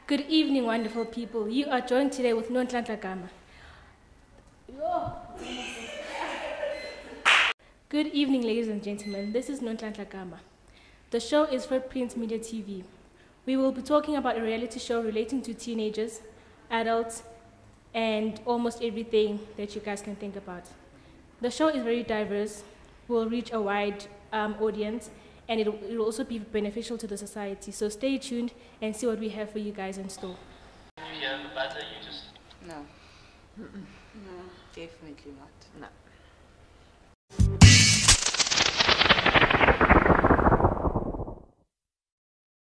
Good evening, wonderful people. You are joined today with Nonhlanhla Gama. Good evening, ladies and gentlemen. This is Nonhlanhla Gama. The show is for Prince Media TV. We will be talking about a reality show relating to teenagers, adults, and almost everything that you guys can think about. The show is very diverse, will reach a wide audience, and it will also be beneficial to the society. So stay tuned and see what we have for you guys in store. You hear the butter, you just... No. No, definitely not. No.